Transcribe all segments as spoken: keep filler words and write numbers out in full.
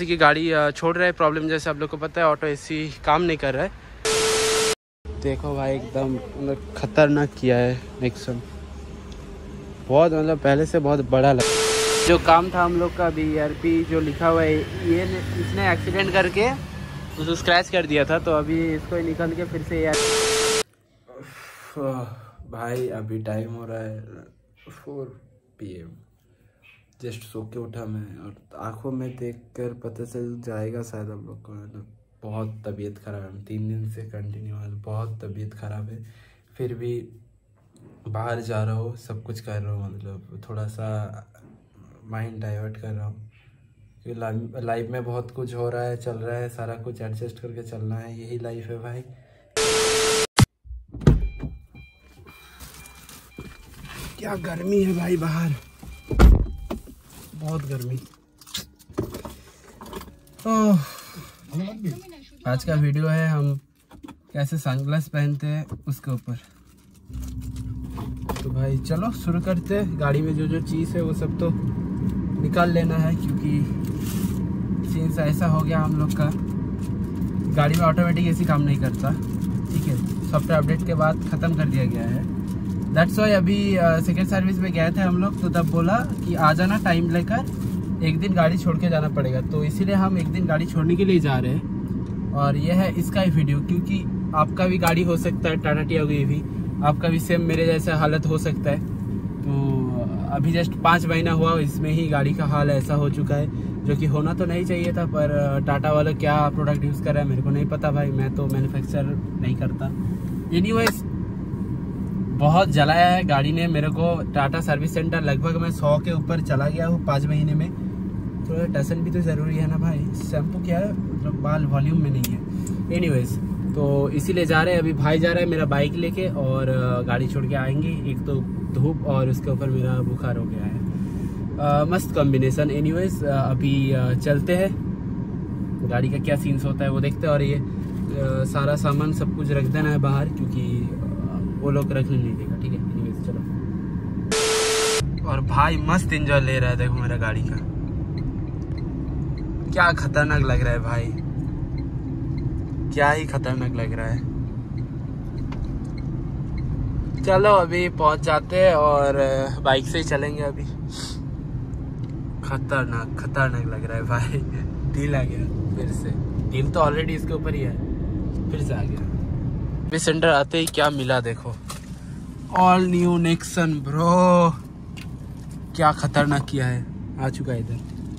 जैसे कि गाड़ी छोड़ रहा है प्रॉब्लम, जैसे आप लोग को पता है ऑटो एसी काम नहीं कर रहा है। देखो भाई एकदम मतलब खतरनाक किया है नेक्सन, बहुत मतलब पहले से बहुत बड़ा लग। जो काम था हम लोग का बी आर पी जो लिखा हुआ है, ये इसने एक्सीडेंट करके उसको स्क्रैच कर दिया था, तो अभी इसको निकल के फिर से यार भाई अभी टाइम हो रहा है फोर पी एम। जस्ट सो के उठा मैं और आंखों में देखकर पता चल जाएगा शायद आप लोग को, मतलब बहुत तबीयत ख़राब है। तीन दिन से कंटिन्यू बहुत तबीयत ख़राब है, फिर भी बाहर जा रहा हूँ, सब कुछ कर रहा हूँ, मतलब थोड़ा सा माइंड डाइवर्ट कर रहा हूँ क्योंकि लाइफ में बहुत कुछ हो रहा है, चल रहा है, सारा कुछ एडजस्ट करके चलना है, यही लाइफ है भाई। क्या गर्मी है भाई बाहर, बहुत गर्मी। ओह, आज का वीडियो है हम कैसे सनग्लास पहनते हैं उसके ऊपर। तो भाई चलो शुरू करते हैं। गाड़ी में जो जो चीज़ है वो सब तो निकाल लेना है क्योंकि सीन्स ऐसा हो गया हम लोग का, गाड़ी में ऑटोमेटिक एसी काम नहीं करता, ठीक है। सॉफ्टवेयर अपडेट के बाद ख़त्म कर दिया गया है। दैट्स वाई अभी सेकेंड सर्विस में गए थे हम लोग, तो तब बोला कि आ जाना टाइम लेकर, एक दिन गाड़ी छोड़ के जाना पड़ेगा, तो इसीलिए हम एक दिन गाड़ी छोड़ने के लिए जा रहे हैं। और यह है इसका ही वीडियो, क्योंकि आपका भी गाड़ी हो सकता है टाटा टियागो, ये भी आपका भी सेम मेरे जैसा हालत हो सकता है। तो अभी जस्ट पाँच महीना हुआ, इसमें ही गाड़ी का हाल ऐसा हो चुका है, जो कि होना तो नहीं चाहिए था, पर टाटा वाला क्या प्रोडक्ट यूज़ कर रहा है मेरे को नहीं पता भाई, मैं तो मैन्युफैक्चर नहीं करता। एनीवेज बहुत जलाया है गाड़ी ने मेरे को। टाटा सर्विस सेंटर लगभग मैं सौ के ऊपर चला गया हूँ पाँच महीने में, तो टसन भी तो ज़रूरी है ना भाई। शैम्पू क्या है, मतलब बाल वॉल्यूम में नहीं है। एनीवेज तो इसीलिए जा रहे हैं, अभी भाई जा रहा है मेरा बाइक लेके, और गाड़ी छोड़ के आएंगे। एक तो धूप और उसके ऊपर मेरा बुखार हो गया है, आ, मस्त कॉम्बिनेशन। एनीवेज अभी आ, चलते हैं, गाड़ी का क्या सीन्स होता है वो देखते हैं। और ये आ, सारा सामान सब कुछ रख देना है बाहर, क्योंकि वो लोग रखने नहीं देगा, ठीक है। एनीवेज चलो। और भाई मस्त एंजॉय ले रहा है, देखो मेरा गाड़ी का क्या खतरनाक लग रहा है भाई, क्या ही खतरनाक लग रहा है। चलो अभी पहुंच जाते हैं और बाइक से ही चलेंगे अभी। खतरनाक खतरनाक लग रहा है भाई, दिल आ गया फिर से, दिल तो ऑलरेडी इसके ऊपर ही है, फिर से आ गया। अभी सेंटर आते ही क्या मिला देखो, ऑल न्यू नेक्सन ब्रो, क्या खतरनाक किया है। आ चुका है इधर,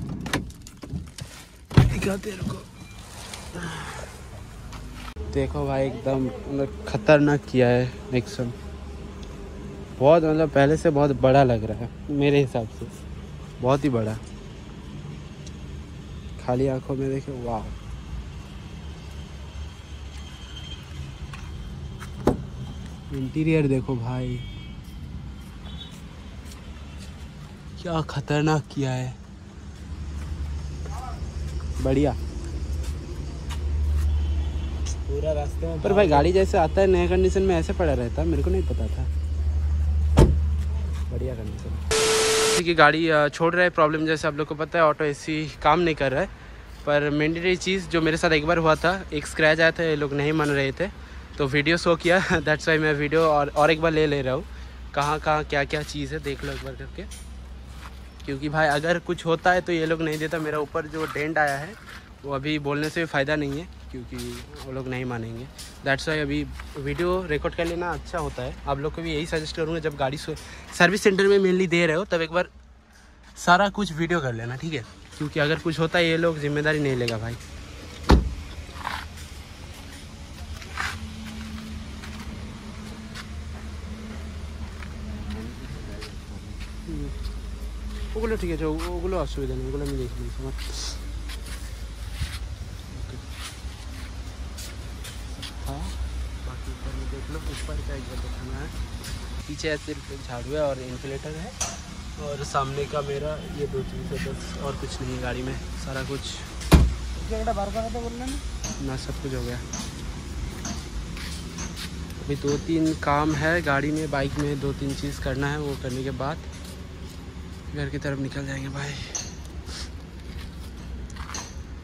दिखाते रुको। देखो भाई एकदम मतलब खतरनाक किया है नेक्सन, बहुत मतलब पहले से बहुत बड़ा लग रहा है मेरे हिसाब से, बहुत ही बड़ा। खाली आंखों में देखो, वाह। इंटीरियर देखो भाई, क्या खतरनाक किया है, बढ़िया। पूरा रास्ते में पर भाई गाड़ी जैसे आता है नया कंडीशन में ऐसे पड़ा रहता है, मेरे को नहीं पता था। बढ़िया कंडीशन की गाड़ी छोड़ रहा है प्रॉब्लम, जैसे आप लोग को पता है ऑटो एसी काम नहीं कर रहा है। पर मैंडेटरी चीज़ जो मेरे साथ एक बार हुआ था, एक स्क्रैच आया था, ये लोग नहीं मान रहे थे, तो वीडियो शो किया। दैट्स वाई मैं वीडियो और और एक बार ले ले रहा हूँ, कहाँ कहाँ क्या क्या चीज़ है देख लो एक बार करके। क्योंकि भाई अगर कुछ होता है तो ये लोग नहीं देता। मेरा ऊपर जो डेंट आया है वो अभी बोलने से भी फ़ायदा नहीं है, क्योंकि वो लोग नहीं मानेंगे। दैट्स वाई अभी वीडियो रिकॉर्ड कर लेना अच्छा होता है। आप लोग को भी यही सजेस्ट करूँगा, जब गाड़ी सर्विस सेंटर में मेनली दे रहे हो तब एक बार सारा कुछ वीडियो कर लेना, ठीक है। क्योंकि अगर कुछ होता है ये लोग जिम्मेदारी नहीं लेगा भाई। ওগুলো ঠিক আছে, ওগুলো অসুবিধা নেই, ওগুলো আমি দেখে নিয়েছি আমার। हाँ बाकी ऊपर में देख लो, ऊपर का एक बार दिखाना है। पीछे सिर्फ झाड़ू है और इन्फ्लेटर है, और सामने का मेरा ये दो चीज़ है बस, और कुछ नहीं है गाड़ी में। सारा कुछ बार बार तो बोलना ना, सब कुछ हो गया। अभी दो तीन काम है गाड़ी में, बाइक में दो तीन चीज़ करना है, वो करने के बाद घर की तरफ निकल जाएंगे भाई।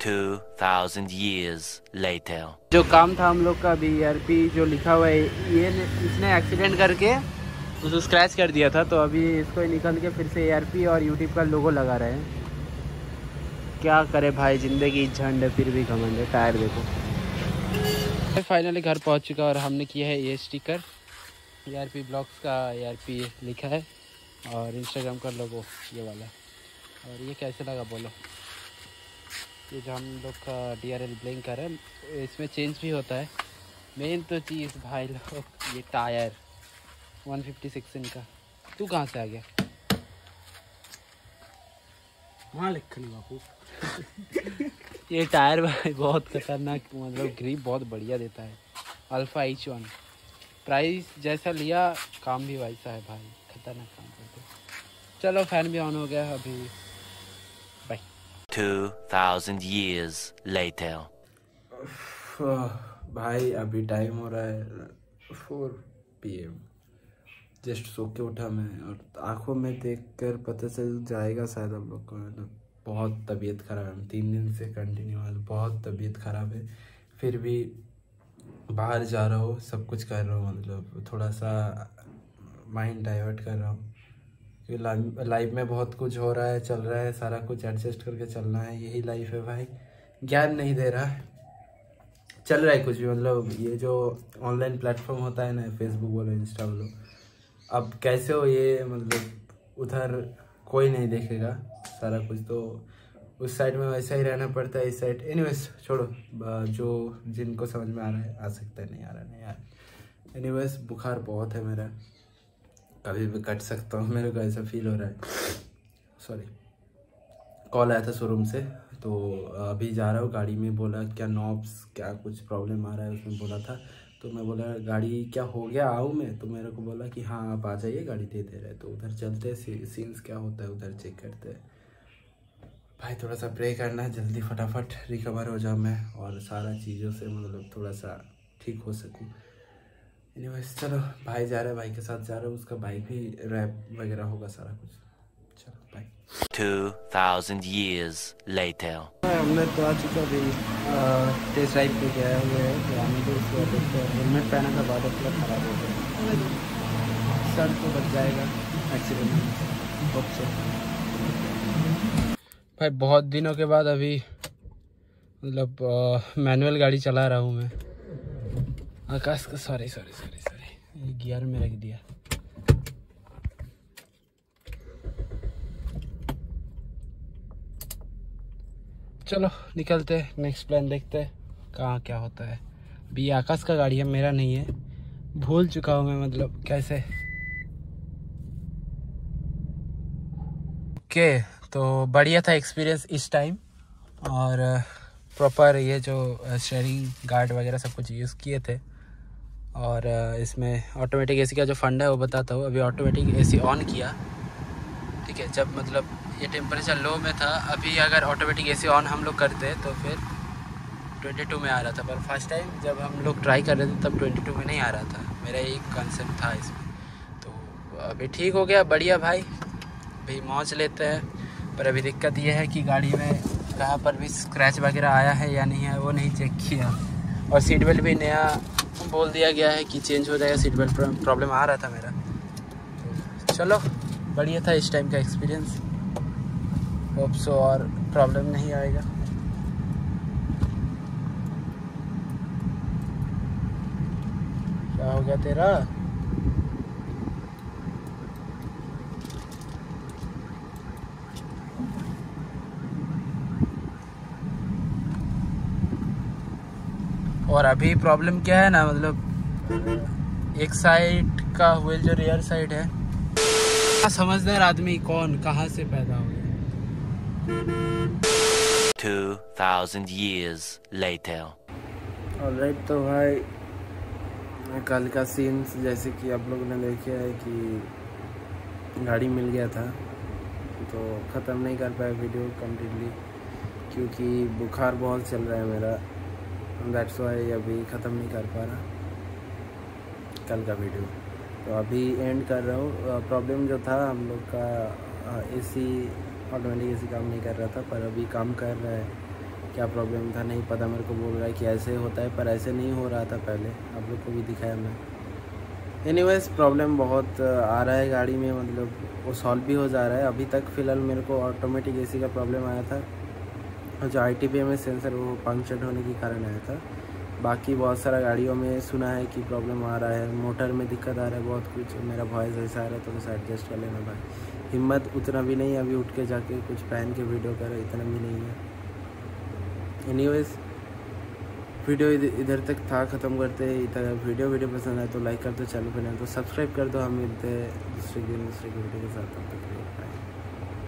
two thousand years later. जो काम था हम लोग का अभी ई आर पी जो लिखा हुआ है, ये इसने एक्सीडेंट करके उसको स्क्रैच कर दिया था, तो अभी इसको निकल के फिर से ए आर पी और यूट्यूब का लोगो लगा रहे हैं। क्या करे भाई, ज़िंदगी झंड है फिर भी घमंड है। टायर देखो। फाइनली घर पहुंच चुका और हमने किया है ये sticker, A R P blogs का ए आर पी लिखा है और इंस्टाग्राम का लोगो ये वाला। और ये कैसे लगा बोलो? ये जो हम लोग का डी आर एल ब्लिंकर है, इसमें चेंज भी होता है। मेन तो चीज़ भाई लोग, ये टायर वन फिफ्टी सिक्स इनका। तू कहाँ से आ गया? वहाँ लिख ली बापू। ये टायर भाई बहुत खतरनाक, मतलब ग्रिप बहुत बढ़िया देता है। अल्फा एच वन, प्राइस जैसा लिया काम भी वैसा है भाई, खतरनाक काम करते। चलो फैन भी ऑन हो गया अभी। Bye. Two thousand years later. भाई अभी टाइम हो रहा है फोर पी एम। जस्ट सो के उठा मैं और आंखों में देखकर पता चल जाएगा शायद हम लोग को, मतलब बहुत तबीयत ख़राब है। तीन दिन से कंटिन्यू बहुत तबीयत ख़राब है, फिर भी बाहर जा रहा हूँ, सब कुछ कर रहा हूँ, मतलब थोड़ा सा माइंड डाइवर्ट कर रहा हूँ। क्योंकि लाइफ में बहुत कुछ हो रहा है, चल रहा है, सारा कुछ एडजस्ट करके चलना है, यही लाइफ है भाई। ज्ञान नहीं दे रहा, चल रहा है कुछ भी। मतलब ये जो ऑनलाइन प्लेटफॉर्म होता है ना, फेसबुक बोलो, इंस्टा बोलो, अब कैसे हो ये, मतलब उधर कोई नहीं देखेगा सारा कुछ, तो उस साइड में वैसा ही रहना पड़ता है, इस साइड। एनीवेज छोड़ो, जो जिनको समझ में आ रहा है आ सकता है, नहीं आ रहा नहीं यार। एनीवेज बुखार बहुत है मेरा, कभी भी कट सकता हूँ, मेरे को ऐसा फील हो रहा है। सॉरी, कॉल आया था शोरूम से, तो अभी जा रहा हूँ गाड़ी में। बोला क्या नॉब्स क्या कुछ प्रॉब्लम आ रहा है उसमें बोला था, तो मैं बोला गाड़ी क्या हो गया आऊँ मैं, तो मेरे को बोला कि हाँ आप आ जाइए, गाड़ी दे दे रहे। तो उधर चलते हैं, सीन्स क्या होता है उधर चेक करते हैं। भाई थोड़ा सा प्रे करना है, जल्दी फटाफट रिकवर हो जाऊँ मैं और सारा चीज़ों से मतलब थोड़ा सा ठीक हो सकूँ। एनीवेज चलो, भाई जा रहा है, भाई के साथ जा रहा है, उसका बाइक भी रैप वगैरह होगा सारा कुछ। चलो bye. Two thousand years later. हमने तो आ चुका अभी, टेस्ट ड्राइव पे गया हुए है, तो हेलमेट पहना था, बाद पूरा खराब हो गया, सर तो बच जाएगा एक्सीडेंट में। भाई बहुत दिनों के बाद अभी मतलब मैनुअल गाड़ी चला रहा हूँ मैं। आकाश का sorry sorry sorry sorry gear में रख दिया। चलो निकलते हैं, नेक्स्ट प्लान देखते हैं कहाँ क्या होता है। अभी आकाश का गाड़ी है, मेरा नहीं है, भूल चुका हूँ मैं मतलब कैसे। ओके, तो बढ़िया था एक्सपीरियंस इस टाइम, और प्रॉपर ये जो स्टीयरिंग गार्ड वगैरह सब कुछ यूज़ किए थे। और इसमें ऑटोमेटिक एसी का जो फंडा है वो बताता हूँ। अभी ऑटोमेटिक एसी ऑन किया, ठीक है, जब मतलब ये टेम्परेचर लो में था। अभी अगर ऑटोमेटिक एसी ऑन हम लोग करते तो फिर बाईस में आ रहा था, पर फर्स्ट टाइम जब हम लोग ट्राई कर रहे थे तब बाईस में नहीं आ रहा था। मेरा एक कंसेप्ट था इसमें, तो अभी ठीक हो गया, बढ़िया भाई। भाई मौज लेते हैं, पर अभी दिक्कत ये है कि गाड़ी में कहाँ पर भी स्क्रैच वगैरह आया है या नहीं है वो नहीं चेक किया। और सीट बेल्ट भी नया बोल दिया गया है कि चेंज हो जाएगा, सीट बेल्ट प्रॉब्लम आ रहा था मेरा। तो चलो बढ़िया था इस टाइम का एक्सपीरियंस, होप सो और प्रॉब्लम नहीं आएगा। क्या हो गया तेरा? और अभी प्रॉब्लम क्या है ना, मतलब एक साइड का व्हील जो रियर साइड है, समझदार आदमी कौन कहाँ से पैदा हो गया। Two thousand years later. Alright, तो भाई कल का सीन्स जैसे कि आप लोगों ने देखे है कि गाड़ी मिल गया था, तो ख़त्म नहीं कर पाया वीडियो कम्प्लीटली, क्योंकि बुखार बहुत चल रहा है मेरा। दैट्स वाई अभी ख़त्म नहीं कर पा रहा कल का वीडियो। तो अभी एंड कर रहा हूँ। प्रॉब्लम जो था हम लोग का एसी, ऑटोमेटिक एसी काम नहीं कर रहा था, पर अभी काम कर रहा है, क्या प्रॉब्लम था नहीं पता। मेरे को बोल रहा है कि ऐसे होता है, पर ऐसे नहीं हो रहा था पहले, आप लोग को भी दिखाया मैं। एनीवेज प्रॉब्लम बहुत आ रहा है गाड़ी में, मतलब वो सॉल्व भी हो जा रहा है। अभी तक फ़िलहाल मेरे को ऑटोमेटिक एसी का प्रॉब्लम आया था, और जो I T P M S sensor वो पंक्चर्ड होने के कारण आया था। बाकी बहुत सारा गाड़ियों में सुना है कि प्रॉब्लम आ रहा है, मोटर में दिक्कत आ रहा है, बहुत कुछ। मेरा वॉइस ऐसा आ रहा है तो बस एडजस्ट कर लेना भाई। हिम्मत उतना भी नहीं अभी उठ के जाके कुछ पहन के वीडियो करे, इतना भी नहीं है। एनीवेज वीडियो इधर तक था, ख़त्म करते इधर। वीडियो वीडियो पसंद आए तो लाइक कर दो, चैनल पर नहीं तो सब्सक्राइब कर दो। हम मिलते हैं दूसरे दिन दूसरे वीडियो के साथ, तब तक बाय।